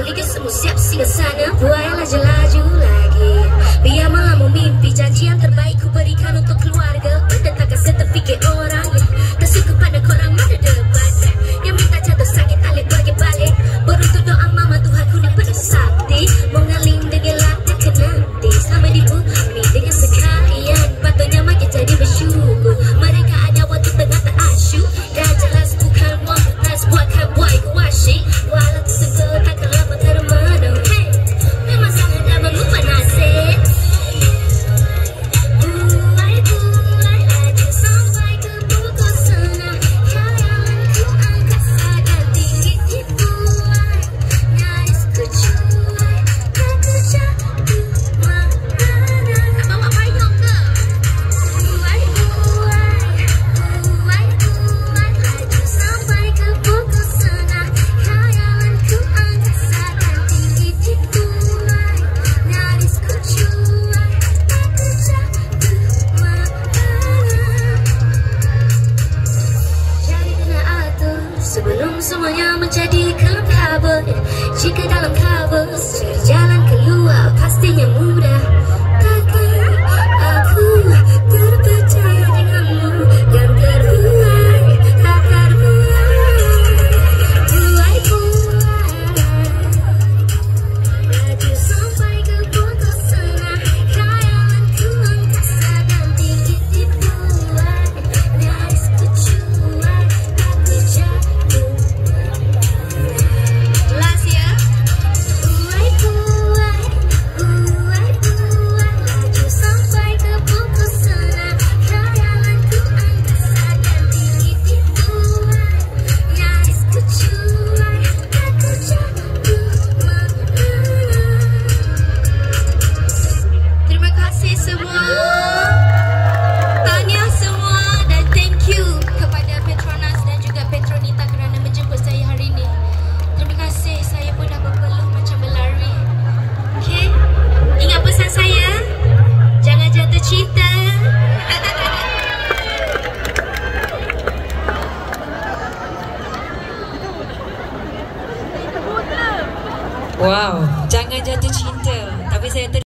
Ikut semua siap singgah sana, buaya laju-laju lagi. Biar malam mimpi janji yang terbaik ku berikan untuk keluarga. Pada takkan seterfikir orang yang tak suka pada korang mana debat. Yang minta jatuh sakit alik balik-balik. Beruntut doa mama Tuhan ku ni penuh sakti. Mengaling dengan latar ke nanti. Selama di bumi dengan sekalian, patutnya makin jadi bersyukur. Mereka ada waktu tengah tak asyuk. Dan jelas bukan muatas buatkan buai ku asyik. Walau tersebut takkan lama termenung. Hey, memang sangat dah mengubah nasib. Buai laju sampai ke pukul senang. Khayalanku angkasa dan tinggi di buai. Nyaris ku cuai, aku jatuh merana. Nak bawa payung ke? Buai laju sampai ke pukul senang. Khayalanku angkasa dan tinggi di buai. Nyaris ku cuai, aku jatuh merana. Jadi kena atur sebelum semuanya menjadi gelap kabut. Jika dalam kabut cari jalan keluar pastinya mudah. Takkan aku terpercaya denganmu yang terbuai, tak terbuai. Buai laju sampai ke pukul senang. Khayalanku angkasa dan tinggi di buai. Nyaris ku cuai, aku jatuh. Last ya. Laju sampai ke pukul senang. Khayalanku angkasa dan tinggi di buai. Nyaris ku cuai, aku jatuh merana. Terima kasih semua. Tahniah semua dan thank you kepada Petronas dan juga Petronita kerana menjemput saya hari ini. Terima kasih, saya pun dah berpeluh macam berlari. Okay, ingat pesan saya, jangan jatuh cinta. Wow, jangan jatuh cinta. Tapi saya